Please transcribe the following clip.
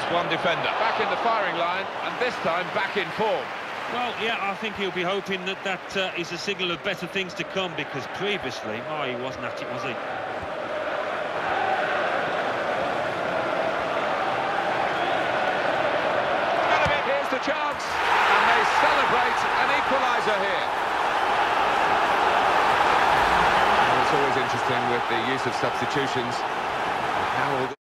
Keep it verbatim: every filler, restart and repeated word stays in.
one defender. Back in the firing line, and this time back in form. Well, yeah, I think he'll be hoping that that uh, is a signal of better things to come, because previously, oh, he wasn't at it, was he? Here's the chance, and they celebrate an equaliser here. Well, it's always interesting with the use of substitutions. How